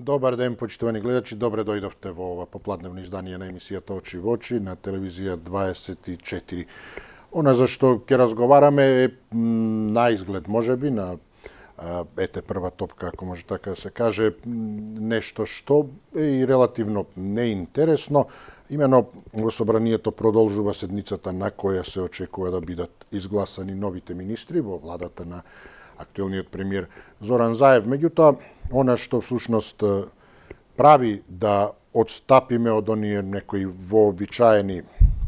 Добар ден, почитувани гледачи. Добре дојдовте во ова попладневно издание на емисијата Очи во очи на телевизија 24. Она за што ќе разговараме е на изглед, можеби, на прва топка, ако може така да се каже, нешто што е и релативно неинтересно. Имено во собранието продолжува седницата на која се очекува да бидат изгласани новите министри во владата на актуелниот премиер Зоран Заев. Меѓутоа, она што всушност прави да одстапиме од оние некои вообичаени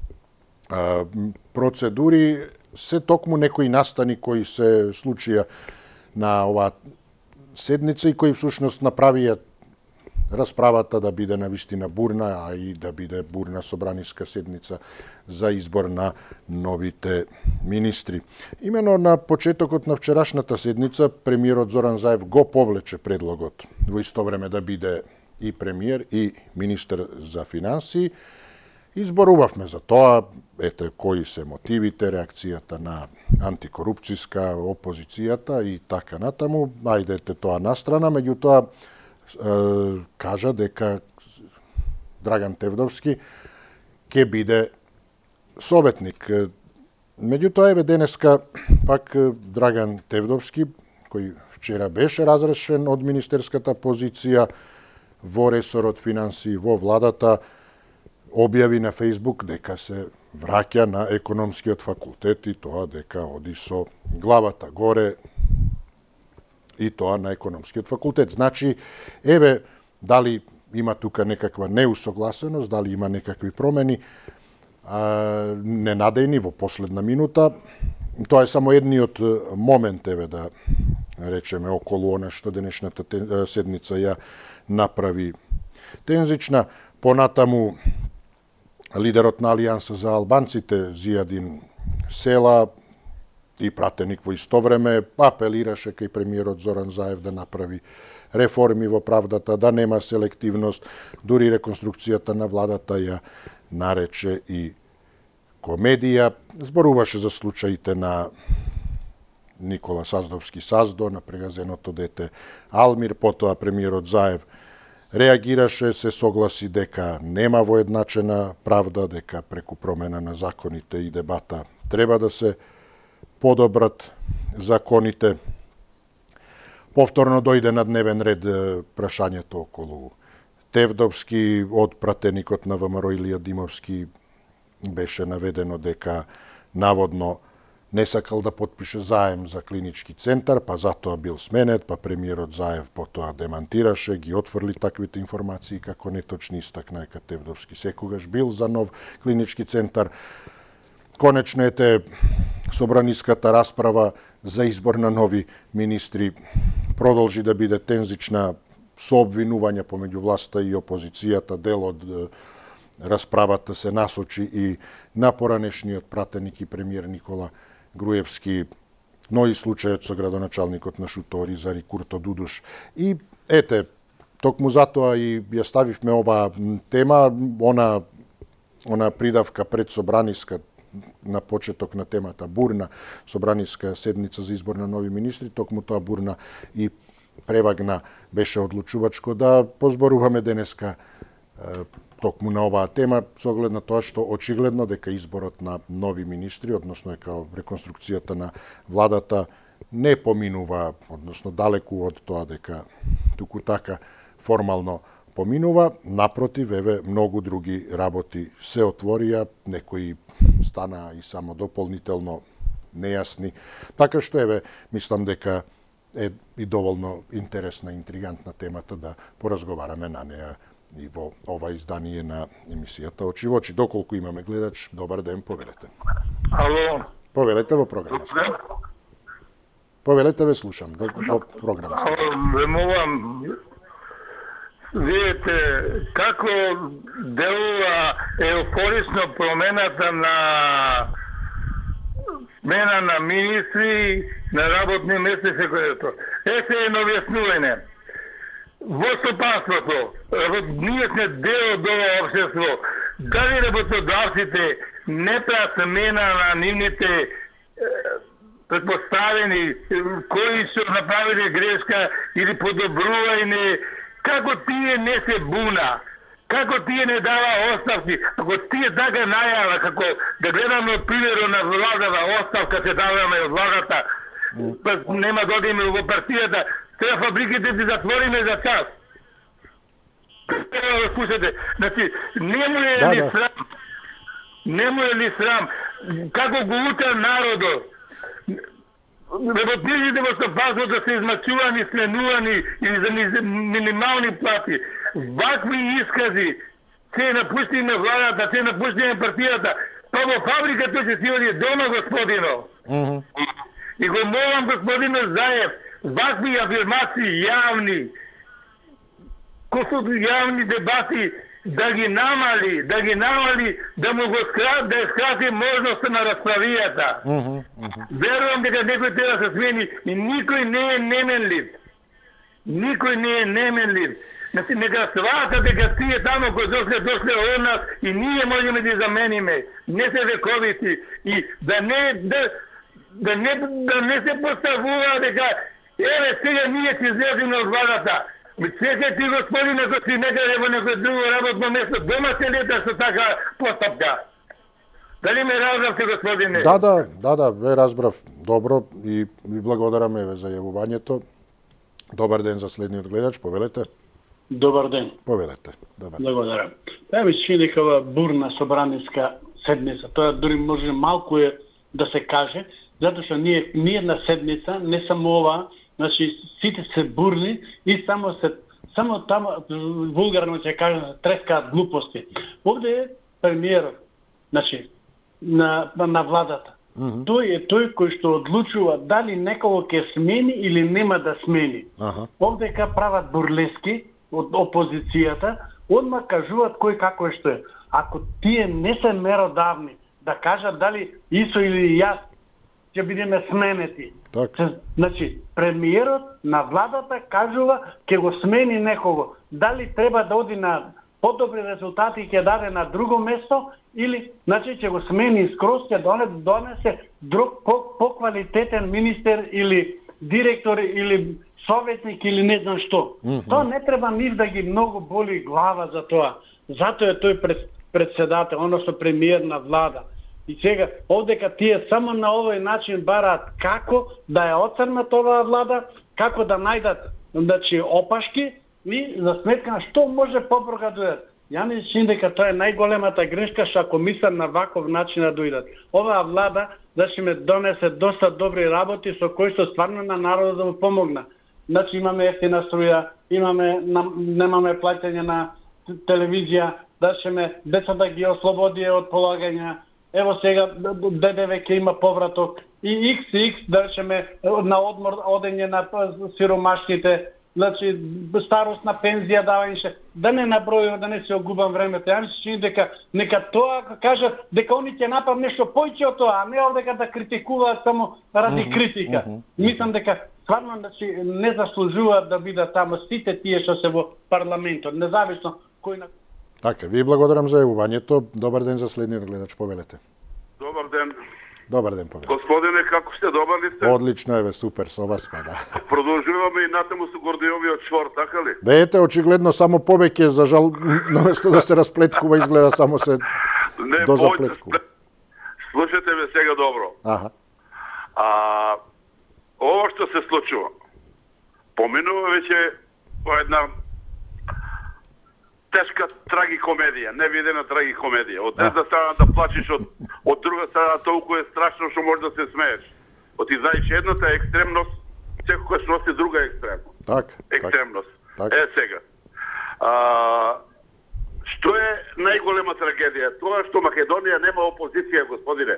процедури се токму некои настани кои се случија на оваа седница и кои всушност направија расправата да биде навистина бурна, а и да биде бурна собраниска седница за избор на новите министри. Имено на почетокот на вчерашната седница премиерот Зоран Заев го повлече предлогот во исто време да биде и премиер и министер за финансии. Изборувавме за тоа, кои се мотивите, реакцијата на антикорупцијска опозицијата и така натаму. Ајдете тоа настрана, меѓутоа кажа дека Драган Тевдовски ќе биде советник. Меѓутоа, денеска пак Драган Тевдовски, кој вчера беше разрешен од министерската позиција во ресорот финансии во владата, објави на Фејсбук дека се враќа на економскиот факултет и тоа дека оди со главата горе и тоа на економскиот факултет. Значи, дали има тука некаква неусогласеност, дали има некакви промени, ненадејни во последна минута. Тоа е само едниот момент, да речеме, околу она што денешната седница ја направи тензична. Понатаму, лидерот на Алијанса за албанците, Зијадин Села, и пратеник во исто време, апелираше кај премиерот Зоран Заев да направи реформи во правдата, да нема селективност, дури реконструкцијата на владата ја нарече и комедија. Зборуваше за случаите на Никола Саздовски Саздо, на прегазеното дете Алмир, потоа премиерот Заев реагираше, се согласи дека нема воедначена правда, дека преку промена на законите и дебата треба да се подобрат законите. Повторно дојде на дневен ред прашањето околу Тевдовски. Од пратеникот на ВМРО Илија Димовски беше наведено дека наводно не сакал да потпише заем за клинички центар, па затоа бил сменет, па премиерот Заев потоа демантираше, ги отфрли таквите информации како неточни, истакна дека Тевдовски секогаш бил за нов клинички центар. Конечно собраниската расправа за избор на нови министри продолжи да биде тензична со обвинувања помеѓу власта и опозицијата. Дел од расправата се насочи и на поранешниот пратеник и премиер Никола Груевски, но и случајот со градоначалникот на Шутори Зари Курто Дудуш. И токму затоа и ја ставивме оваа тема, она придавка пред собраниска на почеток на темата бурна собраниска седница за избор на нови министри, токму тоа бурна и превагна беше одлучувачко да позборуваме денеска токму на оваа тема, со оглед на тоа што очигледно дека изборот на нови министри, односно како реконструкцијата на владата, не поминува, односно далеку од тоа дека туку така формално поминува. Напротив, многу други работи се отворија, некои стана и само дополнително нејасни. Така што, мислам дека е и доволно интересна, интригантна темата да поразговараме на неа и во ова издание на емисијата Очи во очи. Доколку имаме гледач, добар ден, повелете. Ало. Повелете во програма. Повелете, ве слушам, во програма. Ве молам, видите како делува еуфорисно промената на смена на министри, на работни места секојето. Се едно објаснување. Во стопанството, ние сме дел од ова општество. Дали работодавците не прават смена на нивните предпоставени, кои што направиле грешка или подобрување Како тие не се буна? Како тие не дава оставки? Ако тие така најава, како да гледаме од примерот на владава оставка се даваме од владата, па нема да одиме во партијата, сега фабриките ти затвориме за час. Слушате, значи, не му е ли срам? Не му е ли срам? Како го уча народот? Работниците во стопанството се измачувани, сменувани или за минимални плати. Вакви искази, се напуштиме владата, се напуштиме партијата, па во фабриката ќе си оди дома, господино. И го молам, господино Заев, вакви афирмации јавни, јавни дебати, да ги намали, да му го скрати можноста на расправијата. Верувам дека некој треба да се смени и никој не е неменлив. Никој не е неменлив. Значи, нека свата дека тие тамо кои дошле од нас и ние можеме да замениме. Не се вековици и да не се поставува дека еве сега ние ќе излеземе од владата. Чекај ти, господине, ако си некаде во некој друго работно место, дома се лета со така постапка. Дали ме разбравте, господине? Да, ве разбрав добро и ви благодараме за јавувањето. Добар ден за следниот гледач, повелете. Добар ден. Повелете. Добар. Благодарам. Ја ми се дека ова бурна собраниска седница, тоа дури може малку е да се каже, затоа што ние една седница, не само ова, значи сите се бурни и само таму вулгарно ќе кажам трескаат глупости. Овде е премиерот, значи на владата. Тој е тој кој што одлучува дали некого ќе смени или нема да смени. Овде прават бурлески од опозицијата, одма кажуваат кој како е што е. Ако тие не се меродавни да кажат дали Исо или јас ќе бидеме сменети. Значи, премиерот на владата кажува ќе го смени некого. Дали треба да оди на подобри резултати и ќе даде на друго место или значи ќе го смени скроз, ќе донесе друг поквалитетен министер или директор или советник или не знам што. Тоа не треба нив да ги многу боли глава за тоа. Затоа е тој председател, односно премиер на влада. И сега, овдека тие само на овој начин бараат како да ја оцрнат оваа влада, како да најдат значи, опашки и за сметка на што може побрга дојдат. Ја мислам дека тоа е најголемата грешка што ако мислат на ваков начин да дојдат. Оваа влада значи ме донесе доста добри работи со кои што стварно на народот да му помогна. Значи имаме ефтина струја, немаме плаќање на телевизија, да децата ги ослободи од полагања. Ево сега ДДВ ќе има повраток и XX да на одмор одење на сиромашните, значи старост на пензија давање, да не набројувам, да не се огубам времето. Ја мислам дека нека тоа кажат дека они ќе направат нешто поиќе од тоа, а не овдека да критикуваат само ради критика. Мислам дека стварно значи не заслужуваат да бидат таму сите тие што се во парламентот, независно кој на. Така, ви благодарам за јавувањето. Добар ден за следниот гледач, повелете. Добар ден. Добар ден, повелете. Господине, како сте, добар ли сте? Одлично еве, супер, со вас па да. Продолжуваме и натаму со Гордиовиот чвор, така ли? Да ете, очигледно само повеќе, за жал, наместо да се расплеткува, изгледа само се дозаплеткува. Слушате ме сега добро. Ова што се случува, поминува веќе по една тешка трагикомедија, невидена трагикомедија. Од една страна да плачеш, од друга страна толку е страшно што може да се смееш. Ти знаеш едната екстремност, секој што носи друга екстремност. Екстремност. Сега. Што е најголема трагедија? Тоа што Македонија нема опозиција, господине.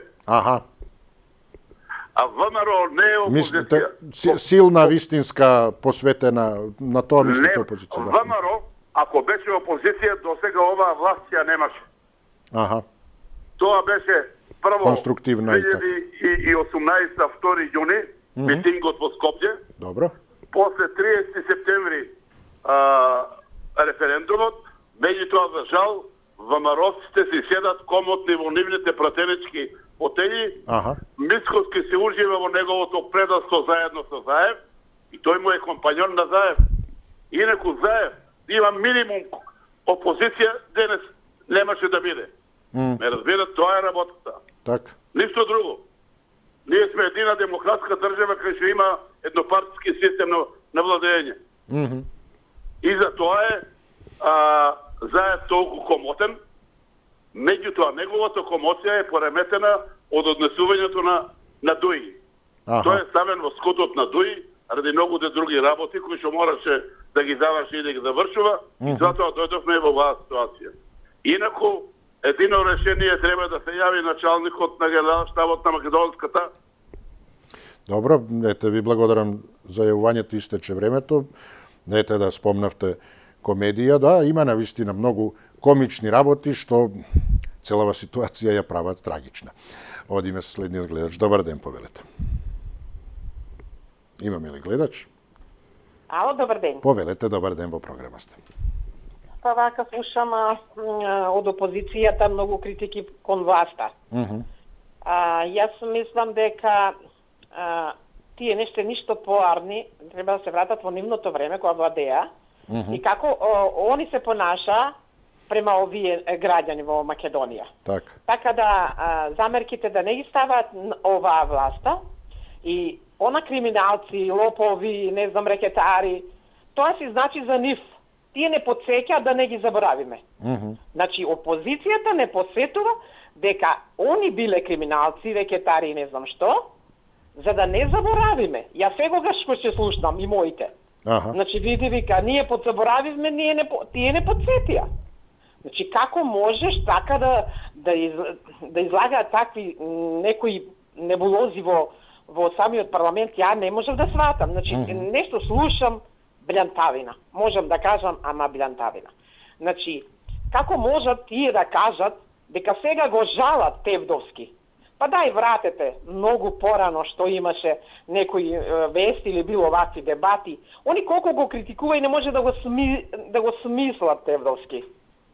А ВМРО не е опозиција. Мислите, силна, вистинска, посветена на тоа мислите опозиција? ВМРО, ако беше опозиција, до сега оваа власт ја немаше. Тоа беше прво 2018 2 јуни, митингот во Скопје. Добро. После 30 септември референдумот, меѓутоа за жал ВМРО-ците си седат комотни во нивните пратенички фотељи. Мицкоски се ужива во неговото предавство заедно со Заев и тој му е компањон на Заев. Инаку Заев да има минимум опозиција, денес немаше да биде. Ме разбират, тоа е работата. Така. Ништо друго. Ние сме едина демократска држава кај што има еднопартиски систем на владење. И за тоа е заед толку комотен, меѓутоа неговата комотија е пореметена од однесувањето на ДУИ. Тој е ставен во скотот на ДУИ ради многу други работи кои што мораше да ги заврши и да ги завршува, и затоа дојдовме во оваа ситуација. Инаку, едино решение треба да се јави началникот на Генералштабот на Македонската. Добро, ете ви благодарам за јавувањето, истече времето. Ете да спомнавте комедија, да, има навистина многу комични работи што целава ситуација ја прават трагична. Одиме следниот гледач. Добар ден, повелете. Имаме ли гледач? Ало, добар ден. Повелете, добар ден, во програма сте. Па вака слушам од опозицијата многу критики кон власта. Јас мислам дека тие ништо поарни треба да се вратат во нивното време кога владеа и како они се понаша према овие граѓани во Македонија. Така да замерките да не ги стават оваа власта и она криминалци, лопови, не знам, рекетари, тоа си значи за нив. Тие не подсеќаат да не ги заборавиме. Значи, опозицијата не посетува дека они биле криминалци, рекетари и не знам што, за да не заборавиме. Јас секогаш кој ќе слушнам и моите. Значи, вика, ние подзаборавивме, тие не подсетија. Значи, како можеш така да излагаат такви некои небулози во самиот парламент, ја не можам да сватам. Значи, нешто слушам, блјантавина. Можам да кажам, ама блјантавина. Значи, како можат тие да кажат дека сега го жалат Тевдовски? Па дај вратете многу порано што имаше некои вести или било вакви дебати. Они колку го критикува и не може да го смислат Тевдовски.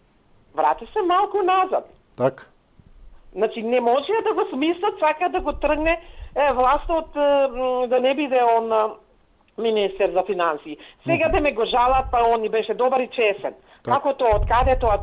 Врати се малку назад. Така. Значи, не може да го смислат, сака да го тргне властот, да не биде он министер за финансии. Сега да ме го жалат, па он ни беше добар и чесен. Како тоа, откаде тоа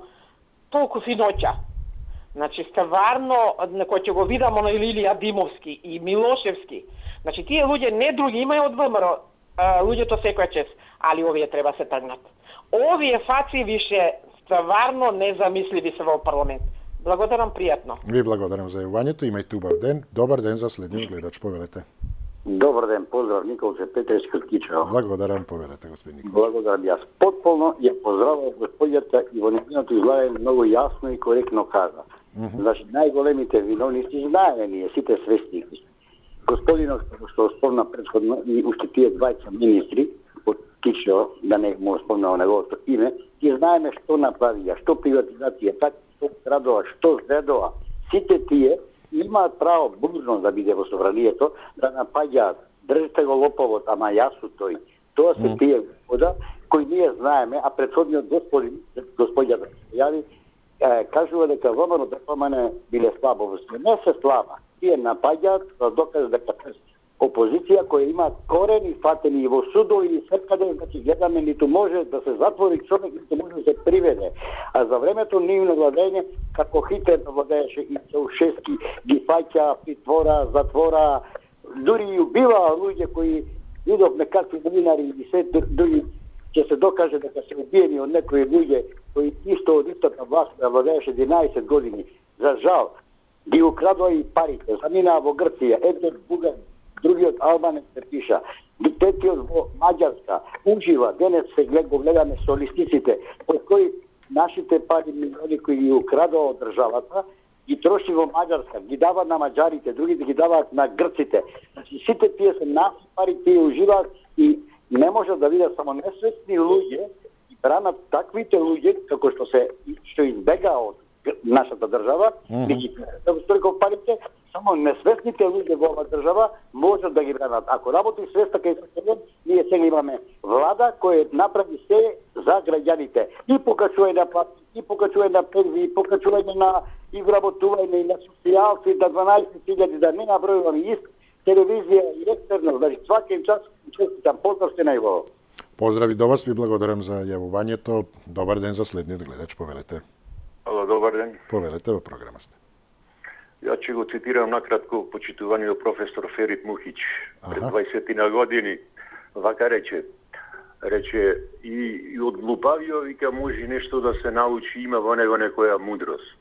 толку финоќа? Значи, стварно, кој ќе го видам оно Илија Димовски и Милошевски, значи, тие луѓе не други имају од ВМРО, луѓето секоја чест, али овие треба се тргнат. Овие фаци више стварно незамисливи се во парламент. Благодарам, пријатно. Ви благодарам за јавувањето, имајте убав ден. Добар ден за следниот гледач, повелете. Добар ден, поздрав, Николче Петревски од Кичево. Благодарам, повелете, господин Николче. Благодарам, јас потполно ја поздравам господјата и во незиното излагање многу јасно и коректно кажа. Значи, најголемите виновници знаеме ние, сите свесни. Господинот што спомна претходно и уште тие двајца министри од Кичево, да не му спомнам неговото име, и знаеме што направија, што приватизација, така што градова, што зредова. Сите тие имаат право бурно да биде во собранието, да напаѓаат, држите го лоповот, ама јас су тој. Тоа се тие господа кои ние знаеме, а претходниот господјата се јави, кажува дека ВМРО ДПМН биле слабо во све. Не се слаба. Тие напаѓаат да докажат дека опозиција која има корени фатени и во судови и секаде, значи гледаме, ниту може да се затвори човек, ниту може да се приведе. А за времето нивно владење, како Хитлер владееше и Чаушески, ги фаќа, притвора, затвора, дури и убива луѓе кои видовме какви новинари и се други ќе се докаже дека се убиени од некои луѓе кои исто од истата власт владееше 11 години. За жал, ги украдува и парите, заминаа во Грција, еден Бугар, другиот Албанец се пиша, третиот во Маѓарска, ужива, денес се гледаме со листиците, од кои нашите пари милиони кои ги украдува од државата, ги троши во Маѓарска, ги дава на маѓарите, другите ги даваат на грците. Значи, сите тие се наши пари, тие уживаат и не може да видат само несвесни луѓе и бранат таквите луѓе, како што избега од нашата држава, и ги стргав парите, само несвесните луѓе во оваа држава можат да ги бранат. Ако работи свеста кај се, ние сега имаме влада која направи се за граѓаните. И покачување на плати, и покачување на пензии, и покачување на и вработување и на социјалци до 12.000, да не набројуваме телевизија и екстерно, значи сваки час честитам, поздрав се најголо. Поздрави до вас, ви благодарам за јавувањето. Добар ден за следниот гледач, повелете. Ало, добар ден. Повелете, во програма сте. Ја ќе го цитирам накратко почитуваниот професор Ферит Мухич. Пред 20 години вака рече и од глупавиот вика може нешто да се научи, има во него некоја мудрост.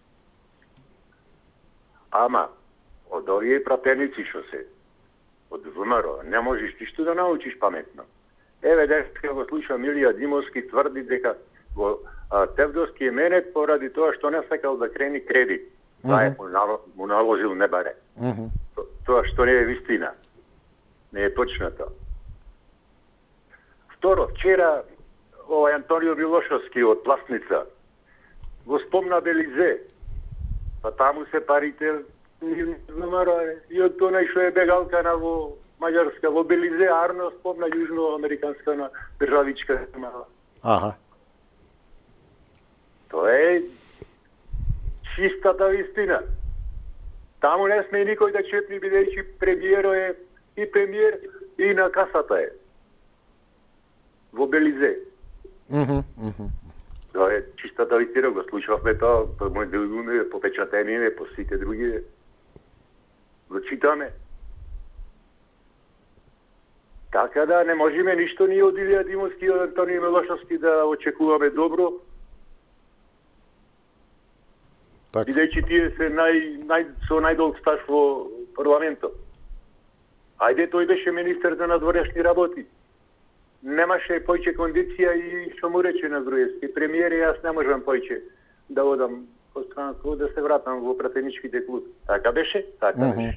Ама од овие пратеници што се од ВМРО не можеш ништо да научиш паметно. Еве дека го слушам Илија Димовски тврди дека го Тевдовски е менет поради тоа што не сакал да крени кредит. Тоа му наложил не баре. Тоа што не е вистина. Не е точно тоа. Второ, вчера овој Антонио Милошовски од Пласница го спомна Белизе. Па таму се парите и од тоа што е бегалка на во Маѓарска, во Белизе, Арно спомна јужноамериканска на државичка. Аха. Тоа е чистата вистина. Таму не сме никој да чепни, бидејќи премиеро е и премиер и на касата е. Во Белизе. Тоа е чистата вистина, го слушавме тоа, по мој делуме, по печатение, по сите други. Го читаме. Така да не можеме ништо ние од Илија Димовски и од Антонио Милошовски да очекуваме добро. Бидејќи тие се со најдолг стаж во парламентот. Ајде, тој беше министер за надворешни работи. Немаше појче кондиција и што му рече на Груевски. Премиер, јас не можам појче да одам по странство, да се вратам во пратеничките клуб. Така беше? Така беше.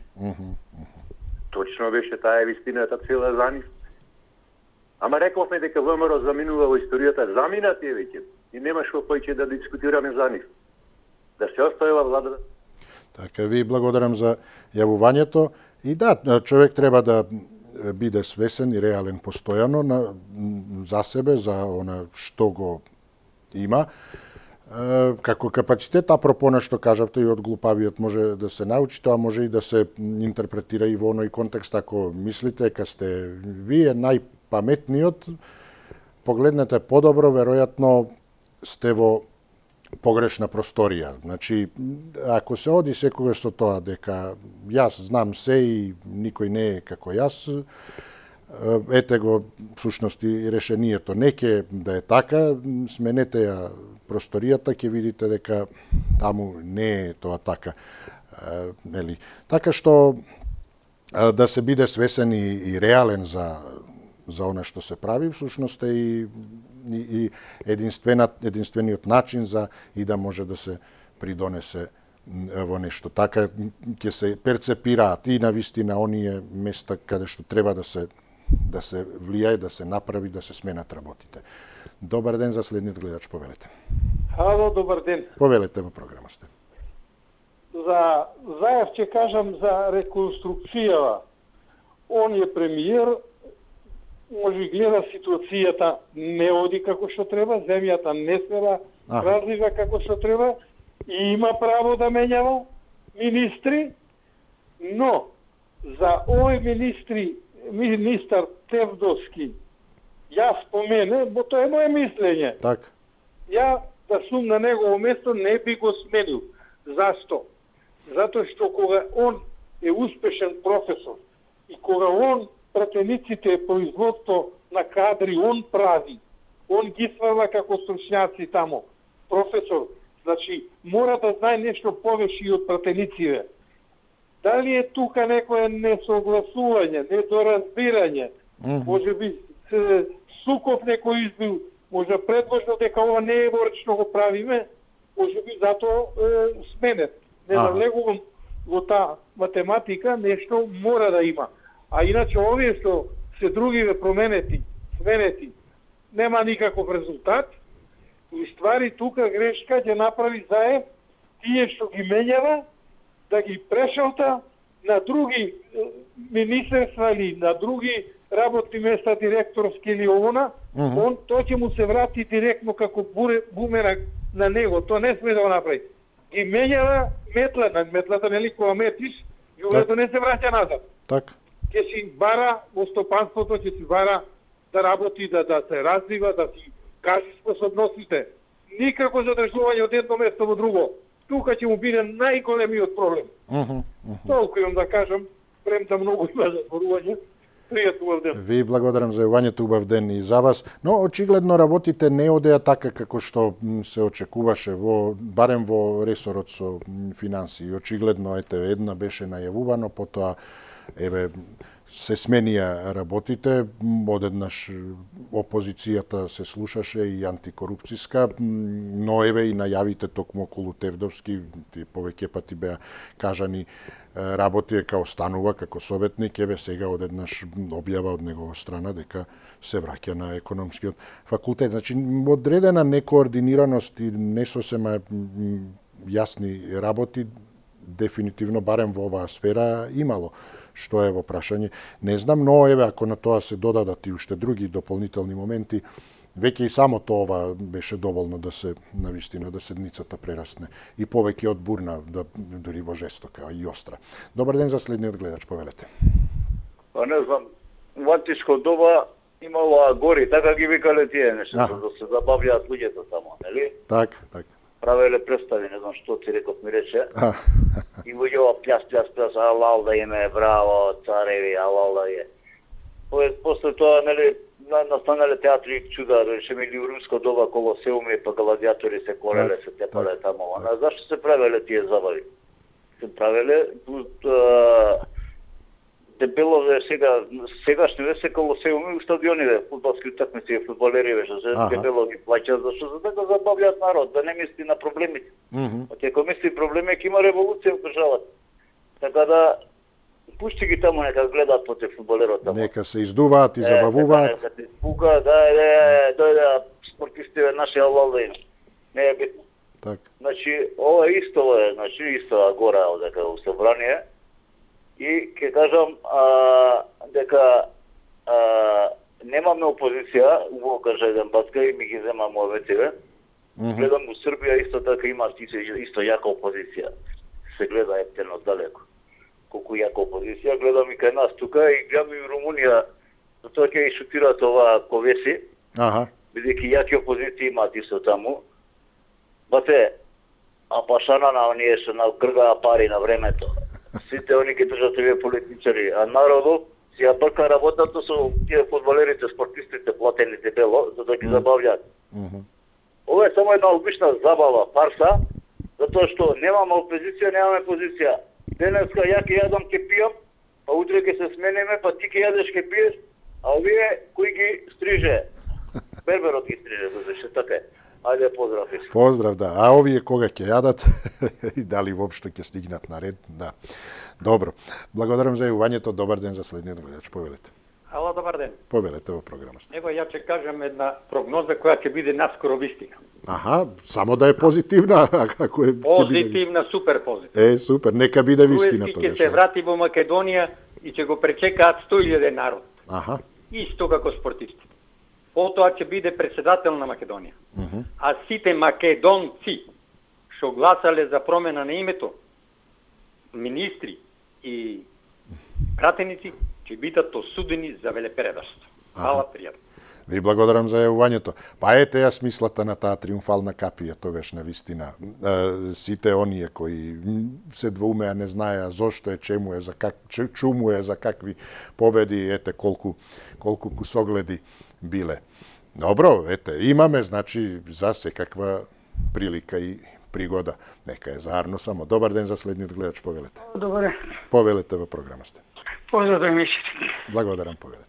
Точно беше, таа е вистината цела за нив. Ама рековме дека ВМРО заминува во историјата, замина тие веќе. И немаш во појче да дискутираме за нив. Да се оставила влада. Така, ви благодарам за јавувањето. И да, човек треба да биде свесен и реален постојано за себе, за она што го има. Како капацитет, апропо на што кажавте и од глупавиот може да се научи, тоа може и да се интерпретира и во оној контекст, ако мислите дека сте вие најпаметниот, погледнете подобро, веројатно сте во погрешна просторија. Значи, ако се оди секогаш со тоа дека јас знам се и никој не е како јас, ете го всушност и решението. Не ќе да е така, сменете ја просторијата, ќе видите дека таму не е тоа така. Нели? Така што да се биде свесен и реален за она што се прави, всушност е и единствениот начин за и да може да се придонесе во нешто. Така ќе се перцепираат и на вистина оние места каде што треба да се влијае, да се направи, да се сменат работите. Добар ден за следниот гледач, повелете. Ало, добар ден. Повелете во програма сте. За Заев ќе кажам за реконструкцијава. Он е премиер, може гледа ситуацијата не оди како што треба, земјата не се развива како што треба и има право да менјава министри, но за овој министар Тевдовски, јас спомене, бо тоа е моје мислење. Так. Ја да сум на негово место не би го сменил. Зашто? Затоа што кога он е успешен професор и кога он пратениците производство на кадри он прави, он ги свала како стручњаци тамо, професор, значи мора да знае нешто повеќе и од пратениците. Дали е тука некоја несогласување, недоразбирање, може би суков некој избил, може предвожно дека ова не е воречно го правиме, може би затоа сменет. Не навлегувам во таа математика, нешто мора да има. А иначе овие што се другиве сменети, нема никаков резултат. И ствари тука грешка ќе направи Заев, тие што ги менјава, да ги прешалта на други министерства или на други работни места, директорски или овона, тој ќе му се врати директно како бумеранг на него. Тоа не сме да го направи. Ги менјава метлата, нели, кога метиш, јулето не се враќа назад. Так. Ќе си бара во стопанството, ќе си бара да работи, да се развива, да си кажи способностите. Никако задржување од едно место во друго. Тука ќе му биде најголемиот проблем. Толку имам да кажам, премта многу има за зборување. Пријатно убав ден. Ви благодарам за јавањето, убав ден и за вас. Но очигледно работите не одеа така како што се очекуваше барем во ресорот со финансии. Очигледно една беше најавувано, потоа се сменија работите, одеднаш опозицијата се слушаше и антикорупцијска, но и најавите токму околу Тевдовски, повеќе пати беа кажани работи као станува како советник, сега одеднаш објава од негова страна дека се враќа на економскиот факултет. Значи, одредена некоординираност и не сосема јасни работи, дефинитивно, барем во оваа сфера, имало. Што е во прашање, не знам, но ако на тоа се додадат и уште други дополнителни моменти, веќе и само тоа беше доволно да се, навистина, да седницата прерасне и повеќе од бурна, дури во жестока и остра. Добар ден за следниот гледач, повелете. Па не знам, во античко доба имало агори, така ги викале тие нешто, да се забавлjaат луѓето тамо, нели? Так. Правеле представи, не знам што ти реков ми рече. И луѓето пляс, алал да име, браво, цареви, алал да е. После тоа, нели, настанале театри и чуда, речеме или румско доба Колосеуми, па гладиатори се колеле, се тепале тамо. Зашто се правеле тие забави? Се правеле дебелове сегашни се Колосеуми, стадиониве, фудбалски утакмици, фудбалери, дебело ги плаќаат, зашто за да го забавлjaат народ, да не мисли на проблемите. Ако мисли проблеми, ќе има револуција во државата. Така да пушти ги таму, нека гледаат по те фудбалерот таму. Нека се издуваат и забавуваат. Нека се спука, дојде спортистиве наши алалда. Не е битно. Так. Значи, ова исто гора одека во собрание. И ќе кажам дека немаме опозиција, убаво кажа еден батка и ми ги земам оветиве. Гледам во Србија исто така има исто јака опозиција. Се гледа ефтено далеко. Колку јака опозиција, гледам и кај нас тука и гледам и Румунија, затоа ќе и шутираат ова ковеси. Бидејќи јаки опозиции имаат исто таму. Бате, пашана на оние што нагргаа пари на времето. Сите они ги држат овие политичари, а народот си ја брка работата со тие фудбалерите, спортистите, платени дебело, за да ги забавлjaат. Ова е само една обична забава, фарса, затоа што немаме опозиција, немаме позиција. Денеска ја ќе јадам, ќе пијам, па утре ќе се смениме, па ти ќе јадеш, ќе пиеш, а овие кои ги стриже? Берберот ги стриже, зашто така е. Ајде, поздрав. Поздрав, да. А овие кога ќе јадат и дали воопшто ќе стигнат на ред, да. Добро. Благодарам за јавувањето. Добар ден за следниот гледач. Повелете. Ало, добар ден. Повелете во програмата. Ево, ја ќе кажам една прогноза која ќе биде наскоро вистина. Само да е позитивна, ако е позитивна, супер позитивна. Супер, нека биде вистина тоа. Ќе се врати во Македонија и ќе го пречекаат 100.000 народ. Исто како спортисти. Потоа ќе биде председател на Македонија. А сите македонци што гласале за промена на името, министри и пратеници, ќе бидат осудени за велепередавство. Фала, пријатно. Ви благодарам за јавувањето. Па ете ја смислата на таа триумфална капија тогаш на вистина. Сите оние кои се двоумеа, не знаеа зошто е, чему е, чуму е, за какви победи, ете колку кусогледи биле. Добро, ете, имаме, значи, за секаква прилика и пригода. Нека е заарно само. Добар ден за следниот гледач, повелете. Добре. Повелете во програма сте. Поздрав да мислите. Благодарам, повелете.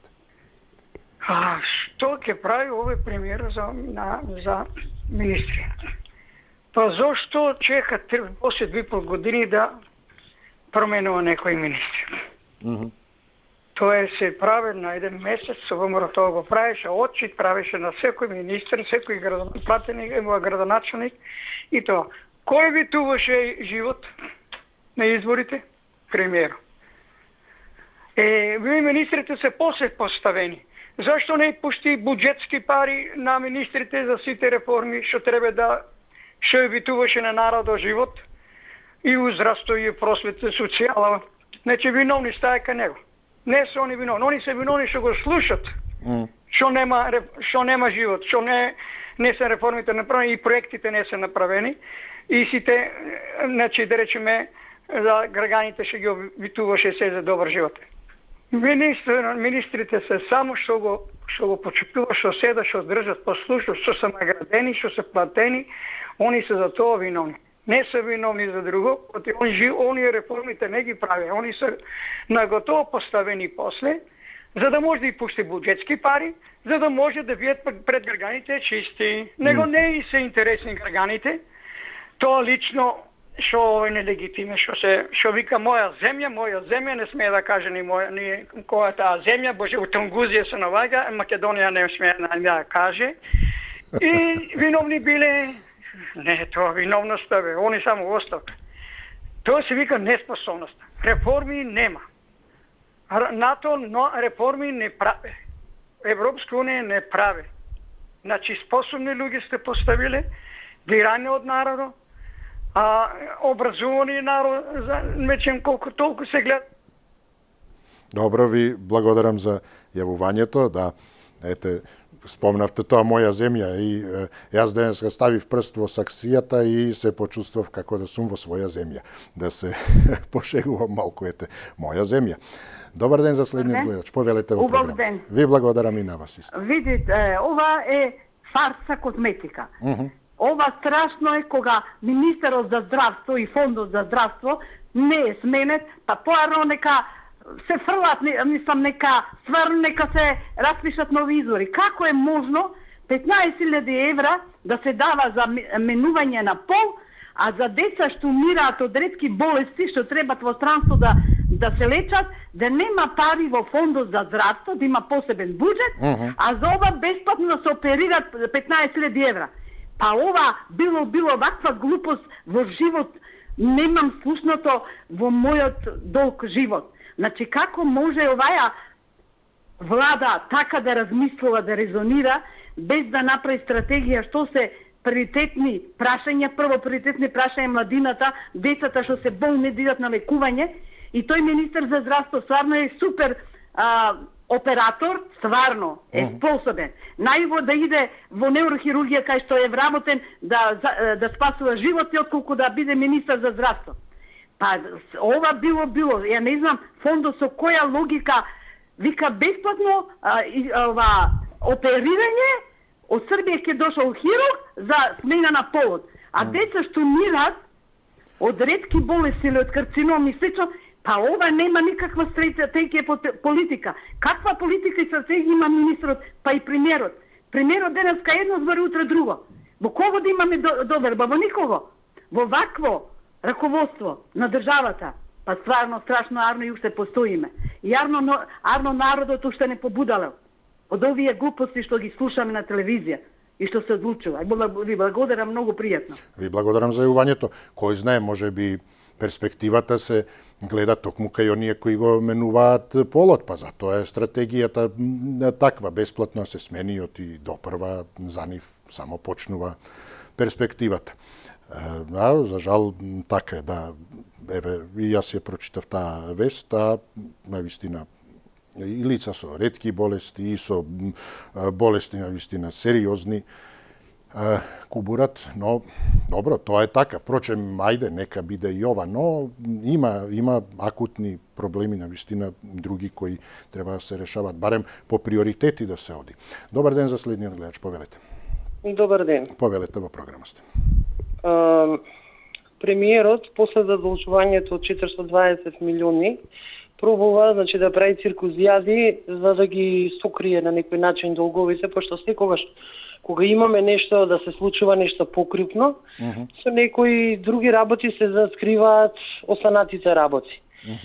Што ќе прави овој премиер за министри? Па зошто чека после 2,5 години да променува некој министри? Тоа се прави на еден месец, со ВМРО тоа го правеше, отчит правеше на секој министр, секој пратеник, градоначалник и тоа. Кој битуваше живот на изборите? Премиер. Ви министрите се после поставени. Зашто не пушти буџетски пари на министрите за сите реформи што треба да што битуваше на народот живот и узрасто и просвета, социјала? Значи виновни стаја кај него. Не се они виновни, они се виновни што го слушат Што нема живот, што не се реформите направени и проектите не се направени и сите, значи да речеме, за граѓаните ще ги обитуваше се за добар живот. Министрите се само што го почитува, што седа, што држат послушно, што се наградени, што се платени, они се за тоа виновни. Не се виновни за друго, они реформите не ги прави, они се наготово поставени после, за да може да и пусти буџетски пари, за да може да видят пред граѓаните чисти. Него не и се интересни граѓаните. Тоа лично што е нелегитимно, што вика моја земја не смее да каже ни која таа земја, боже, у Тунгузија се наваѓа, Македонија не смее да каже. И виновни биле, не тоа виновноста бе, они само оставка. Тоа се вика неспособност. Реформи нема. НАТО реформи не прави. Европска унија не прави. Значи способни луѓе сте поставиле, бирани од народот, образувани народ, мечем колку толку се гледа. Добро, ви благодарам за јавувањето, да, ете, спомнавте тоа моја земја и јас денеска ставив прст во саксијата и се почувствав како да сум во своја земја, да се пошегувам малку, ете, моја земја. Добар ден за следниот гледач, повелете во програма. Ви благодарам и на вас исто. Видите, ова е фарса козметика. Ова страшно е кога министерот за здравство и фондот за здравство не е сменет, па поарно нека се фрлат, мислам, нека се распишат нови избори. Како е можно 15.000 евра да се дава за менување на пол, а за деца што умираат од ретки болести, што требат во странство да се лечат, да нема пари во фондот за здравство, да има посебен буџет, а за ова бесплатно да се оперират 15.000 евра. Па ова било ваква глупост во живот, немам слушното во мојот долг живот. Значи, како може оваја влада така да размислува, да резонира, без да направи стратегија што се приоритетни прашања, прво приоритетни прашања младината, децата што се болни да идат на лекување, и тој министер за здравство стварно е супер оператор, стварно е способен. Најво да иде во неурохирургија кај што е вработен да спасува животи, отколку да биде министер за здравство. Па ова било, ја не знам, фондот со која логика вика бесплатно оперирање, од Србија ќе дошол хирург за смена на полот. А деца што умираат од ретки болести или од карцином и слично, па ова нема никаква стратегија политика. Каква политика и стратегија има министрот, па и премиерот? Премиерот денеска едно збори, утре друго. Во кого да имаме доверба? Во никого. Во вакво раководство на државата, па стварно страшно арно и уште постоиме. И арно народот уште не побудалел од овие глупости што ги слушаме на телевизија и што се одлучува. Ви благодарам, многу пријатно. Ви благодарам за јавувањето. Кој знае, може би перспективата се гледа токму кај оние кои го менуваат полот, па затоа е стратегијата таква, бесплатно се смениот и допрва за нив само почнува перспективата. За жал така е, да, еве, и јас ја прочитав таа вест, навистина и лица со ретки болести и со болести навистина сериозни кубурат, но добро, тоа е така. Впрочем, ајде, нека биде и ова, но има акутни проблеми навистина други кои треба да се решават, барем по приоритети да се оди. Добар ден за следниот гледач, повелете. Добар ден. Повелете во програма сте. Премиерот после задолжувањето од 420 милиони пробува, значи, да прави циркузијади за да ги сокрие на некој начин долговите, пошто секогаш кога имаме нешто да се случува нешто покрупно, со некои други работи се заскриваат останатите работи.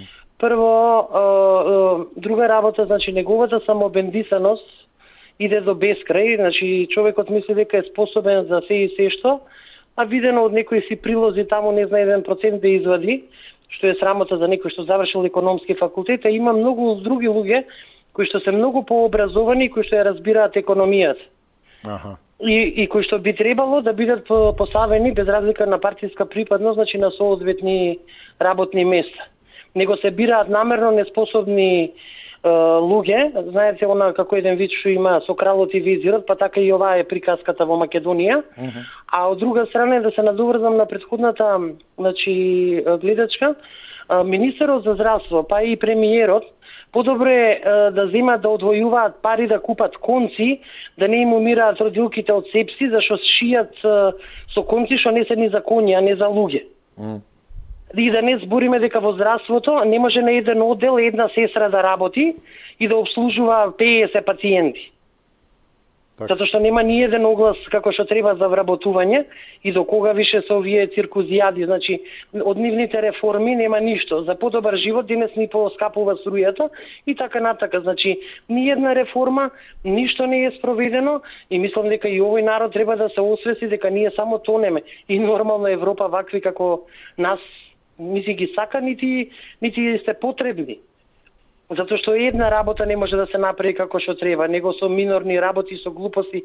Прво, друга работа, значи, неговата самобендисаност иде до бескрај, значи човекот мисли дека е способен за се и се што, а видено од некои си прилози таму не знае 1% да извади, што е срамота за некој што завршил економски факултет, а има многу други луѓе кои што се многу пообразовани и кои што ја разбираат економијата. И кои што би требало да бидат поставени без разлика на партиска припадност, значи на соодветни работни места. Него се бираат намерно неспособни луѓе, знаете она како еден вид што има со кралот и визирот, па така и оваа е приказката во Македонија. А од друга страна да се надоврзам на претходната, значи гледачка, министерот за здравство, па и премиерот, подобре да земат да одвојуваат пари да купат конци, да не им умираат родилките од сепси, зашто шијат со конци што не се ни за коњи, а не за луѓе. И да не збориме дека во здравството не може на еден оддел една сестра да работи и да обслужува 50 пациенти. Затоа што нема ни еден оглас како што треба за вработување и до кога више се овие циркузијади, значи од нивните реформи нема ништо. За подобар живот денес ни поскапува струјата и така натака. Значи ни една реформа, ништо не е спроведено и мислам дека и овој народ треба да се освести дека ние само тонеме и нормално Европа вакви како нас нити ги сака, нити сте потребни. Затоа што една работа не може да се направи како што треба, него со минорни работи, со глупости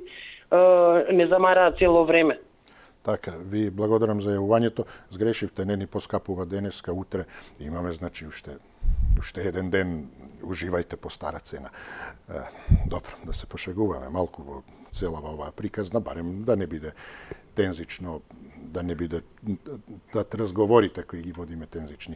не замараат цело време. Така, ви благодарам за јавувањето. Сгрешивте, не ни поскапува денеска, утре имаме, значи, уште еден ден, уживајте по стара цена. Добро, да се пошегуваме малку во целава оваа приказна, барем да не биде тензично, да не биде да разговорите кои ги водиме тензични,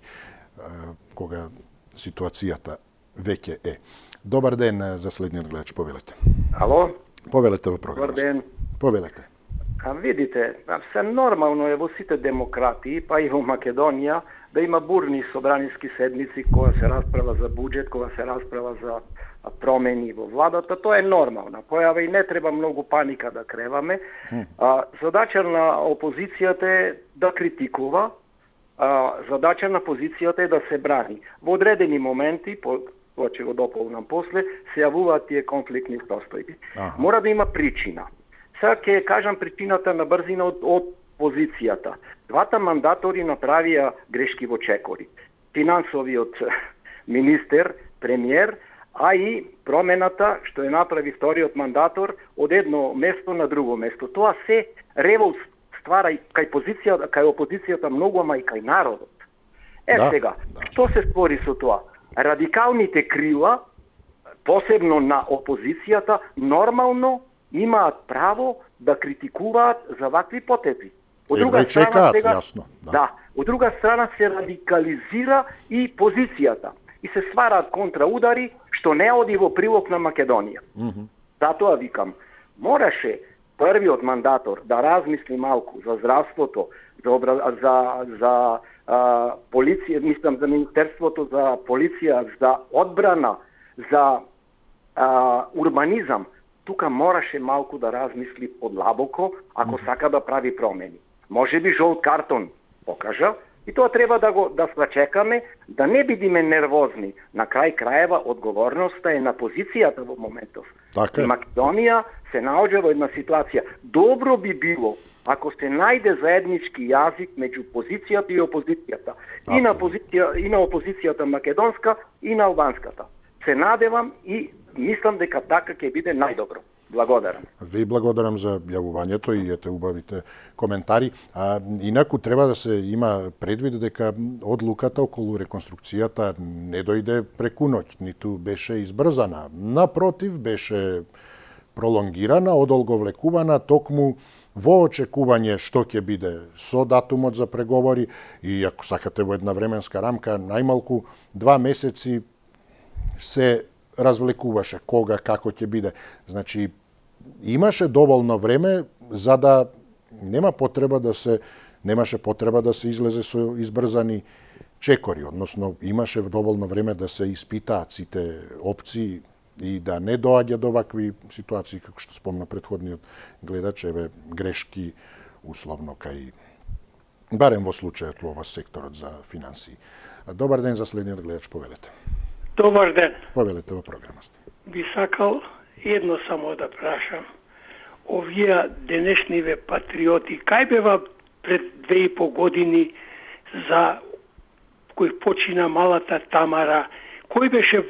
кога ситуацијата веќе е. Добар ден за следниот гледач, повелете. Ало? Повелете во програмата. Добар ден. Повелете. А видите, се нормално е во сите демократи, па и во Македонија, да има бурни собраниски седници кога се расправа за буџет, кога се расправа за промени во владата, тоа е нормална појава и не треба многу паника да креваме. Задача на опозицијата е да критикува, задача на позицијата е да се брани. Во одредени моменти, тоа ќе го дополнам после, се јавуваат тие конфликтни состојби. Мора да има причина. Сега ќе кажам причината на брзина од позицијата. Двата мандатори направија грешки во чекори. Финансовиот министер, премиер, а и промената што ја направи вториот мандатор од едно место на друго место. Тоа се револ ствара кај опозицијата многу, ама и кај народот. Сега, што се створи со тоа? Радикалните крила, посебно на опозицијата, нормално имаат право да критикуваат за вакви потези. Од друга страна, јасно. Од друга страна се радикализира и позицијата и се свараат контраудари што не оди во прилог на Македонија. Затоа викам, мораше првиот мандатор да размисли малку за здравството, за полиција, мислам за Министерството за полиција, за одбрана, за урбанизам. Тука мораше малку да размисли подлабоко ако сака да прави промени. Може би жолт картон покажа и тоа треба да свачекаме, да не бидиме нервозни. На крај краева одговорноста е на позицијата во моментов. И Македонија се наоѓа во една ситуација. Добро би било ако се најде заеднички јазик меѓу позицијата и опозицијата. И на опозицијата македонска и на албанската. Се надевам и мислам дека така ќе биде најдобро. Благодарам. Ви благодарам за јавувањето и ете убавите коментари. Инаку треба да се има предвид дека одлуката околу реконструкцијата не дојде преку ноќ, ниту беше избрзана. Напротив, беше пролонгирана, одолговлекувана, токму во очекување што ќе биде со датумот за преговори и ако сакате во една временска рамка, најмалку 2 месеци се развлекуваше кога, како ќе биде. Значи, имаше доволно време за да немаше потреба да се излезе со избрзани чекори, односно имаше доволно време да се испитаат сите опции и да не доаѓа до вакви ситуации, како што спомна претходниот гледач, грешки условно кај барем во случајот во секторот за финансии. Добар ден за следниот гледач, повелете. Добар ден. Повелете во програмата. Би сакал едно само да прашам. Овие денешниве патриоти, кај бева пред 2,5 години за кој почина малата Тамара, кој беше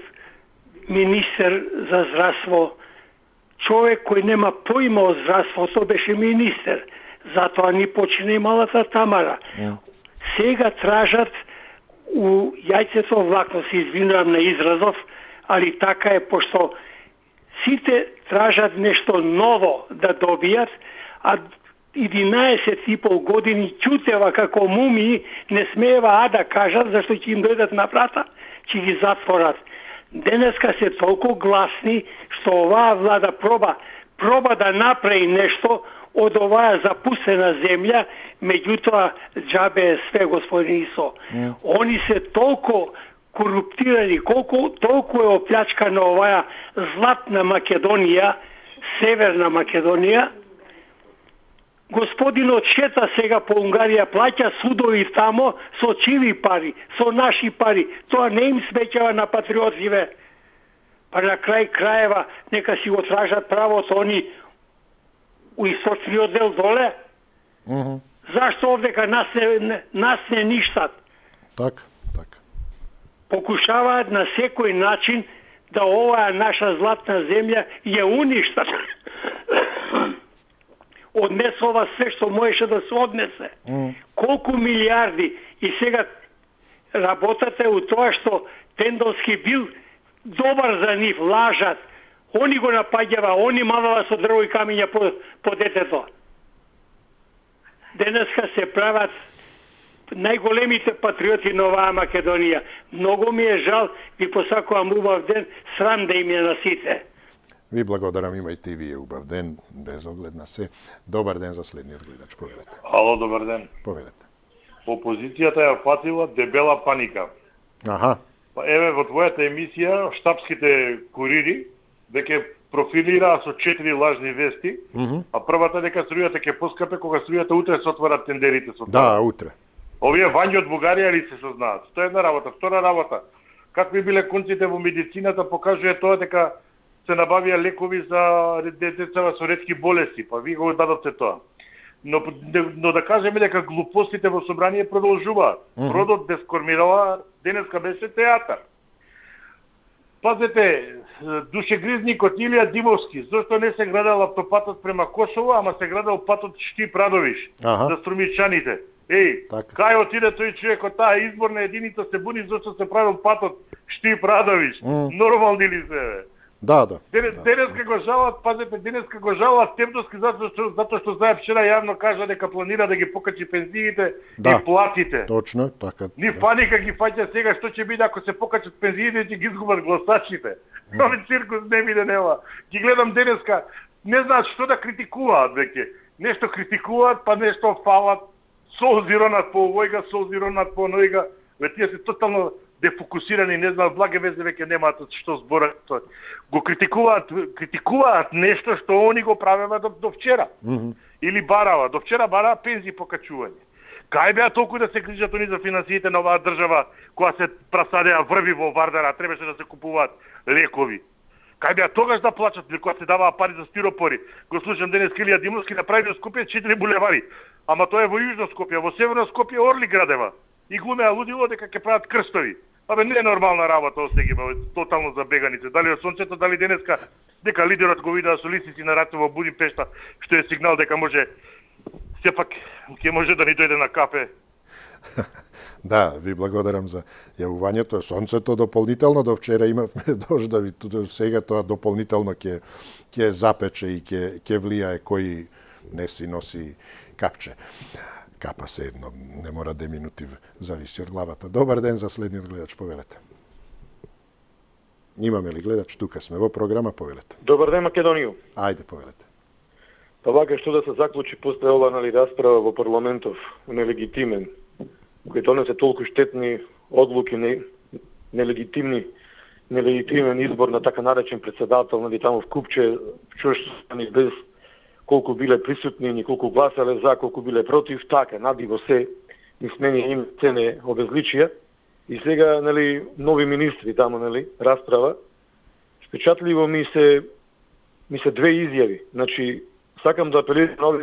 министер за здравство, човек кој нема поима од здравството беше министер, затоа ни почина и малата Тамара. Сега тражат у јајцето влакно, се извинувам на изразов, али така е, пошто сите тражат нешто ново да добијат, а 11,5 години ќутева како мумии, не смеева да кажат, зашто ќе им дојдат на врата, ќе ги затворат. Денеска се толку гласни, што оваа влада проба да направи нешто од оваа запустена земја, меѓутоа џабе е све, господин Исо. Они се толку коруптирани, толку е оплячкана оваа златна Македонија, Северна Македонија. Господинот шета сега по Унгарија, плаќа судови тамо со чиви пари, со наши пари. Тоа не им смеќава на патриотиве. Па на крај краева нека си го тражат правото они у источниот дел доле. Зашто овдека нас не ништат? Така. Покушаваат на секој начин да оваа наша златна земја ја уништат. Однесова се што можеше да се однесе. Колку милиарди, и сега работата е у тоа што Тендовски бил добар за нив, лажат. Они го напаѓава, они мавава со дрво и камиња по детето. Денеска се прават најголемите патриоти на оваа Македонија. Многу ми е жал, ви посакувам убав ден, срам да им е на сите. Ви благодарам, имајте и вие убав ден, без оглед на се. Добар ден за следниот гледач, повелете. Ало, добар ден. Повелете. Опозицијата ја фатила дебела паника. Аха. Па еве во твојата емисија штапските курири дека профилираа со 4 лажни вести, а првата дека струјата ќе поскапе кога струјата утре се отварат тендерите со тоа. Да, утре. Овие вањи од Бугарија ли се сознаат? Тоа е една работа. Втора работа, какви биле конците во медицината, покажува тоа дека се набавија лекови за деца со ретки болести, па ви го дадовте тоа. Но да кажеме дека глупостите во собрание продолжуваат. Родот без кормила денеска беше театар. Пазете, душегризникот Илија Димовски, зашто не се градел автопатот према Косово, ама се градел патот Штип-Радовиш за струмичаните. Кај отиде тој човек од таа изборна единица се буни зашто се правил патот Штип-Радовиш. Нормални ли се? Да. Денеска го жалат, пазете, денеска го жалат Тевдовски затоа што знае вчера јавно кажа дека планира да ги покачи пензиите и платите. Точно, така. Ни паника ги фаќа сега што ќе биде ако се покачат пензиите и ги изгубат гласачите. Тој циркус не биде нема. Ги гледам денеска, не знаат што да критикуваат веќе. Нешто критикуваат, па нешто фалат. Солзи ронат по овојга, солзи ронат по онојга. Тие се тотално дефокусирани, не знаат, благе везе веќе немаат што зборат. Го критикуваат нешто што они го правеа до вчера. Или барава. До вчера бараа пензии покачување. Кај беа толку да се грижат они за финансиите на оваа држава, која се прасадеа врви во Вардара, требаше да се купуваат лекови. Кај беа тогаш да плачат, или кога се даваа пари за стиропори. Го слушам денес Илија Димовски направи во Скопје 4 булевари. Ама тоа е во Јужно Скопје, во Северно Скопје Орли градева. И глумеа лудило дека ќе прават крстови. Абе не е нормална работа остегиме, тотално забеганите. Дали од сонцето, дали денеска дека лидерот го видеа со лисици на раци во Будимпешта, што е сигнал дека може сепак ќе може да ни дојде на кафе. Да, ви благодарам за јавувањето. Сонцето дополнително до вчера имавме дождови, сега тоа дополнително ќе запече и ќе влијае кој не си носи капче. Капа се едно, не мора минути, зависи од главата. Добар ден за следниот гледач, повелете. Имаме ли гледач? Тука сме во програма, повелете. Добар ден, Македонију. Ајде, повелете. Па вака што да се заклучи после ова расправа во парламентов нелегитимен, кои донесе толку штетни одлуки, нелегитимен избор на така наречен председател, таму в Купче, чуш без колку биле присутни, ни колку гласале за, колку биле против, така, надиво се, ни смени им цене обезличија. И сега, нови министри таму, расправа. Впечатливо ми се две изјави. Значи, сакам да апелирам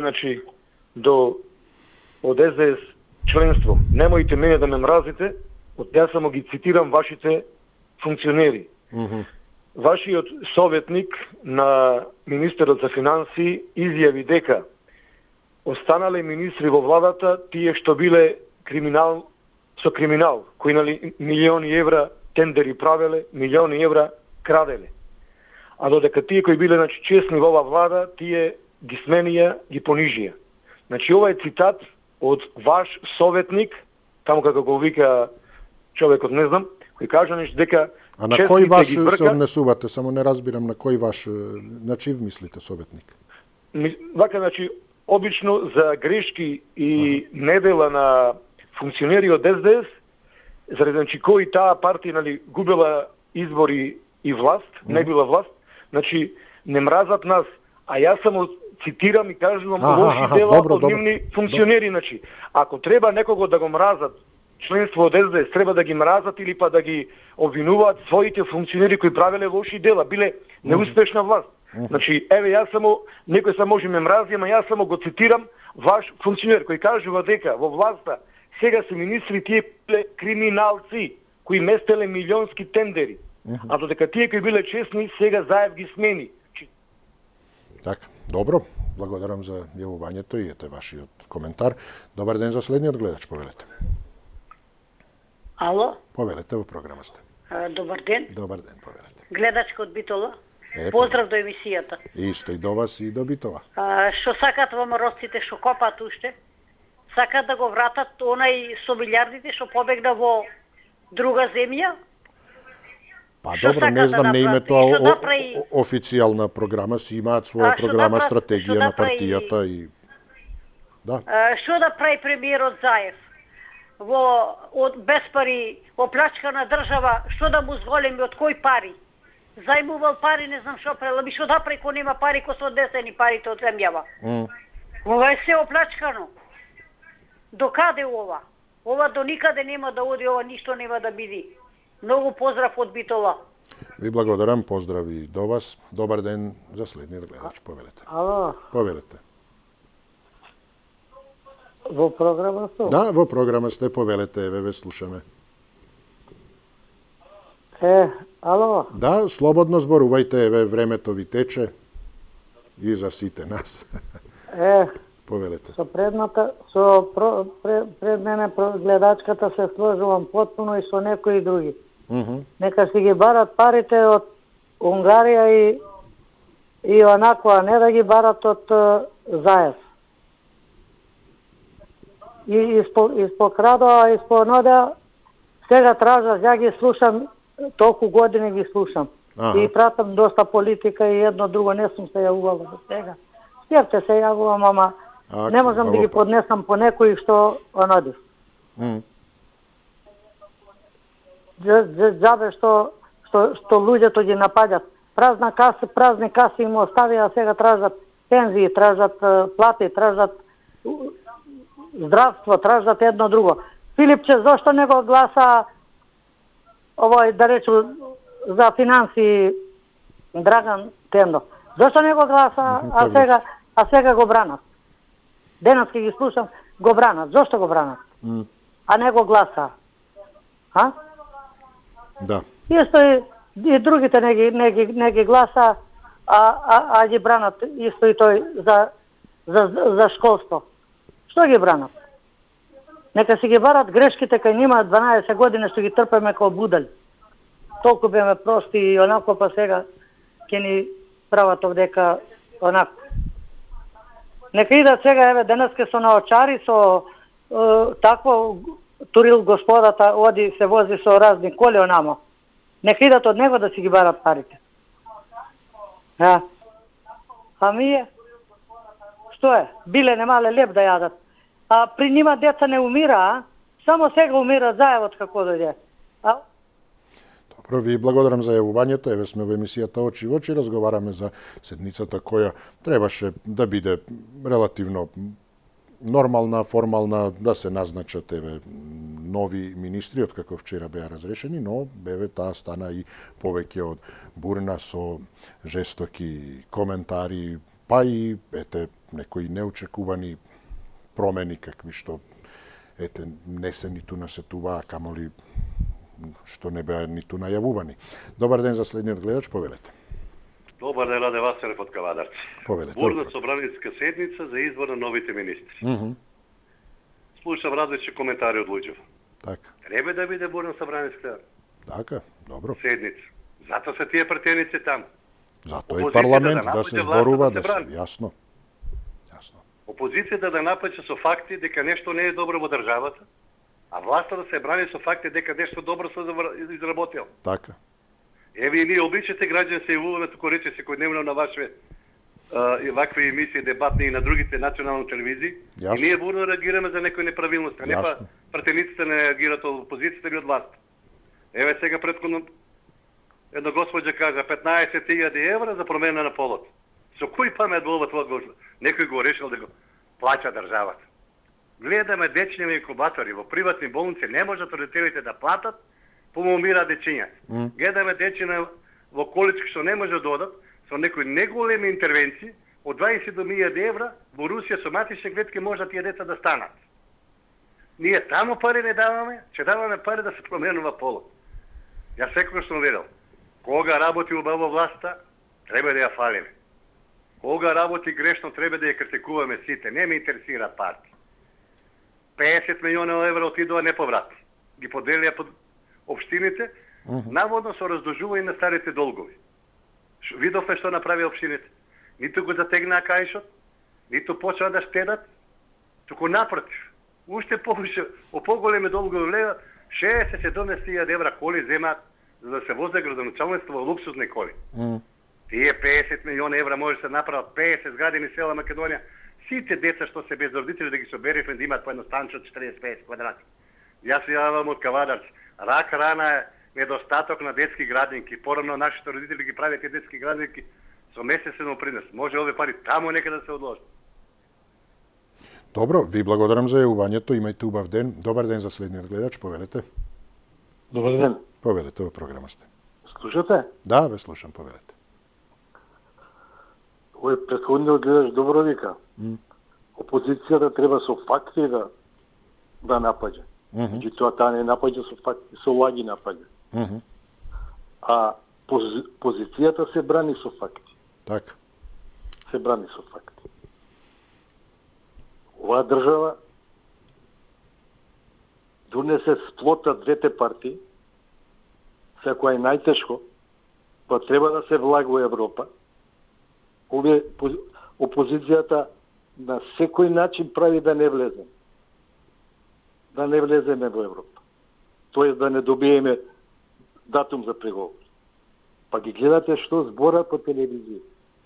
од СДС членство. Немојте мене да ме мразите, од ја само ги цитирам вашите функционери. Вашиот советник на министерот за финансии изјави дека останале министри во владата тие што биле со криминал, кои милиони евра тендери правеле, милиони евра краделе. А додека тие кои биле значи честни во оваа влада, тие ги сменија, ги понижија. Значи ова е цитат од ваш советник, таму како го вика човекот, не знам, кој кажа нешто дека а на кој ваш се однесувате? Само не разбирам на кој ваш, на чив мислите советник? Вака, значи, обично за грешки и недела на функционери од СДС, заради значи кој таа партија нали губела избори и власт, не била власт, значи не мразат нас, а јас само цитирам и кажувам лоши дела од нивни функционери, значи ако треба некого да го мразат членство од СДС, треба да ги мразат или па да ги обвинуваат своите функционери кои правеле лоши дела, биле неуспешна власт. Значи, еве јас само, некој се може ме мрази, ама јас само го цитирам ваш функционер кој кажува дека во власта сега се министри тие криминалци кои местеле милионски тендери, а додека тие кои биле честни сега Заев ги смени. Така, добро. Благодарам за јавувањето и ете вашиот коментар. Добар ден за следниот гледач, повелете. Ало? Повелете, во програма сте. Добар ден. Добар ден, повелете. Гледачка од Битола. Поздрав до емисијата. Исто и до вас и до Битола. Што сакат ВМРО-ците што копаат уште? Сакат да го вратат онај со милиардите што побегна во друга земја? Па добро, не знам, не име тоа официјална програма, си имаат своја програма, стратегија на партијата и да. Што да прави премиерот Заев? Од без пари, оплачкана држава, што да му зголеми, од кој пари? Зајмувал пари, не знам што прелаби, што да прави ко нема пари, ко се однесени парите од земјава. Ова е се оплачкано. До каде ова? Ова до никаде нема да оди, ова ништо нема да биди. Многу поздрав од Битола. Ви благодарам, поздрави до вас. Добар ден за следниот гледач, повелете. Ало. Повелете. Во програма сте? Да, во програма сте, повелете, еве ве слушаме. Ало? Да, слободно зборувајте, еве времето ви тече и за сите нас. Повелете. Пред мене гледачката се сложувам потпуно и со некои други. Нека си ги барат парите од Унгарија и онако, а не да ги барат од Заев. И испокрадоа, испонодеа, сега тражат, ја ги слушам, толку години ги слушам. И пратам доста политика и едно друго, не сум се јавувала до сега. Стерте се јавувам, ама не можам да ги поднесам по некои што онодив. Джабе што луѓето ги напаѓат. Празни каси им оставија, сега тражат пензии, тражат плати, тражат здравство, тражат едно друго. Филипче, зошто не го гласа овој, да речу, за финанси Драган Тендо? Зошто не го гласа, а сега го бранат? Денес ги слушам, го бранат. Зошто го бранат? А не го гласа? Да. Исто и другите не ги гласа, а ги бранат исто и тој за школство. Што ги бранат? Нека си ги барат грешките кај нима 12 години што ги трпеме како будали. Толку беме прости и онако, па сега ќе ни прават овдека онако. Нека идат сега, еве, денеска со наочари, со такво турил господата, оди се вози со разни коли онамо. Нека идат од него да си ги барат парите. А мие? Што е? Биле немале леп да јадат. А при нима деца не умира, само сега умира Заевот како дојде. Добро, ви благодарам за јавувањето. Еве сме во емисијата Очи во очи, разговараме за седницата која требаше да биде релативно нормална, формална, да се назначат еве нови министри, откако вчера беа разрешени, но еве таа стана и повеќе од бурна со жестоки коментари, па и ете некои неочекувани промени какви што ете не се ниту насетуваа, камоли што не беа ниту најавувани. Добар ден за следниот гледач, повелете. Добар ден, Раде Василев од Кавадарци. Повелете. Бурна собраниска седница за избор на новите министри. Слушам различни коментари од луѓе. Така. Треба да биде бурна собраниска така, добро. седница Зато се тие претеници таму. Зато и парламент да се зборува, да се јасно. Опозицијата да напаѓа со факти дека нешто не е добро во државата, а власта да се брани со факти дека нешто добро се изработил. Така. Еве и ние обичате граѓани се јавуваме туку рече секојдневно на вашите вакви емисии дебатни и на другите национални телевизии. И ние бурно реагираме за некои неправилности, а не па пратениците не реагираат од опозицијата или од власт. Еве сега претходно една господја кажа 15.000 евра за промена на полот. Со кој памет во това некој го решил да го плаќа државата? Гледаме дечни инкубатори во приватни болници, не можат родителите да платат, помумира дечиња. Гледаме дечина во колички што не може да одат, со некои неголеми интервенции, од 20.000 евра во Русија со матични клетки може тие деца да станат. Ние таму пари не даваме, че даваме пари да се променува полот. Јас секогаш сум верил, кога работи убаво власта, треба да ја фалиме. Кога работи грешно, треба да ја критикуваме сите. Не ме интересира партија. 50 милиона евра отидоа неповратни. Ги поделија под општините, наводно со раздолжување на старите долгови. Видовме што направи општините. Ниту го затегнаа каишот, ниту почнаа да штедат, туку напротив. Уште повише, о поголеми долгови влегат, 60-70 евра коли земаат за да се возе градоначалниство во луксузни коли. Тие 50 милиона евра може да се направат 50 зградени села Македонија. Сите деца што се без родители да ги соберевме да имаат по едно станче од 40-50 квадрати. Јас се јавам од Кавадарци. Рак рана е недостаток на детски градинки. Порано нашите родители ги правят тие детски градинки со месечен принос. Може овие пари таму некаде да се одложат. Добро, ви благодарам за јавувањето. Имајте убав ден. Добар ден за следниот гледач. Повелете. Добар ден. Повелете, во програма сте. Слушате? Да, ве слушам, повелете. Овој претходниот гледач добро вика. Опозицијата треба со факти да напаѓа. Значи тоа таа не напаѓа со факти, со лаги напаѓа. А позицијата се брани со факти. Така. Се брани со факти. Оваа држава донесе сплота двете партии, секоја е најтешко, па треба да се влага во Европа. Овие опозицијата на секој начин прави да не влеземе. Да не влеземе во Европа. Тоест да не добиеме датум за преговори. Па ги гледате што збора по телевизија.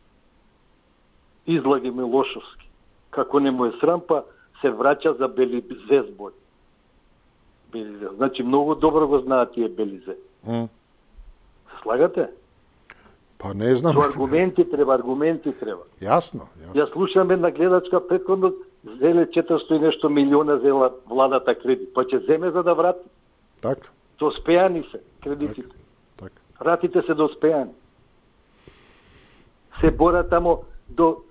Излаги Милошовски. Како не му е срам, па се враќа за Белизе збори. Белизе. Значи, многу добро го знаат тие Белизе. Се слагате? Па не знам. Со аргументи треба. Јасно. Ја слушам една гледачка претходно, зеле 400 и нешто милиона зела владата кредит. Па ќе земе за да врати. Така. Доспеани се кредитите. Така. Ратите се доспеани. Се бора тамо до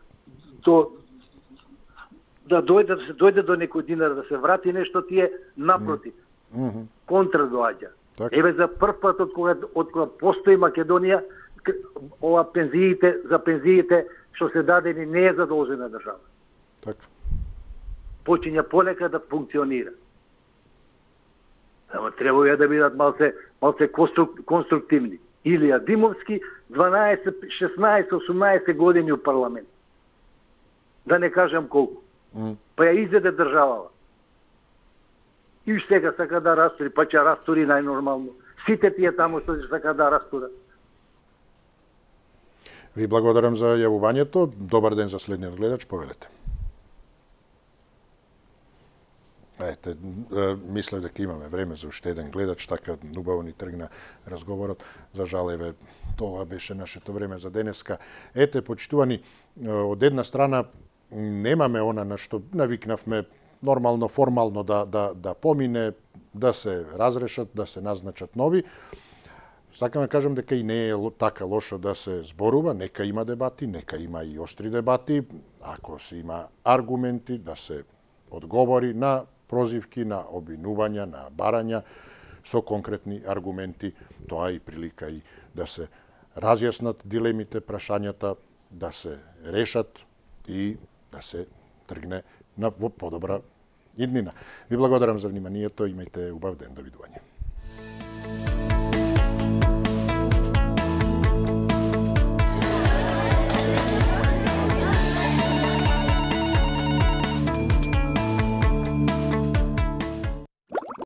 да дојде до некој динар, да се врати нешто, тие напротив. Контра доаѓа. Еве за прв пат од кога постои Македонија, ова пензиите што се дадени не е задолжена држава. Така. Почиња полека да функционира. Ама треба ја да бидат малце конструктивни. Илија Димовски 12, 16, 18 години у парламент. Да не кажам колку. Па ја изведе државава. И сега сака да растури, па ќе растури најнормално. Сите тие таму што сака да растурат. Ви благодарам за јавувањето. Добар ден за следниот гледач. Повелете. Ете, мислев дека имаме време за уште еден гледач, така убаво ни тргна разговорот. За жал, еве, тоа беше нашето време за денеска. Ете, почитувани, од една страна немаме она на што навикнавме нормално, формално да помине, да се разрешат, да се назначат нови. Сакам да кажам дека и не е така лошо да се зборува, нека има дебати, нека има и остри дебати, ако се има аргументи, да се одговори на прозивки, на обвинувања, на барања со конкретни аргументи. Тоа е и прилика и да се разјаснат дилемите, прашањата, да се решат и да се тргне на подобра иднина. Ви благодарам за вниманието, имајте убав ден, довидување.